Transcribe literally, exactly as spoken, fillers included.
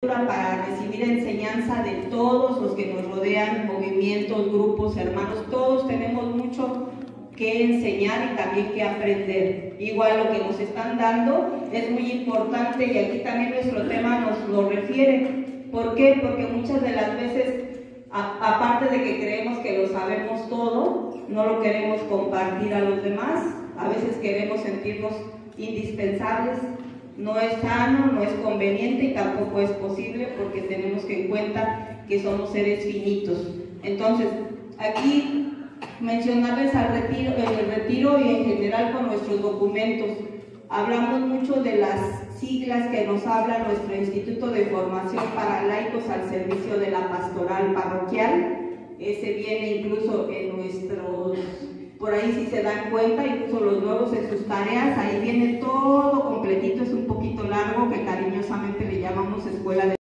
para recibir enseñanza de todos los que nos rodean, movimientos, grupos, hermanos, todos tenemos mucho que enseñar y también que aprender. Igual lo que nos están dando es muy importante y aquí también nuestro tema nos lo refiere. ¿Por qué? Porque muchas de las veces, a, aparte de que creemos que lo sabemos todo, no lo queremos compartir a los demás, a veces queremos sentirnos indispensables. No es sano, no es conveniente y tampoco es posible porque tenemos que en cuenta que somos seres finitos. Entonces, aquí mencionarles al retiro, el retiro y en general con nuestros documentos. Hablamos mucho de las siglas que nos habla nuestro Instituto de Formación para Laicos al Servicio de la Pastoral Parroquial. Ese viene incluso en nuestros... Por ahí si se dan cuenta, incluso los nuevos en sus tareas, ahí viene todo completito, es un poquito largo, que cariñosamente le llamamos Escuela de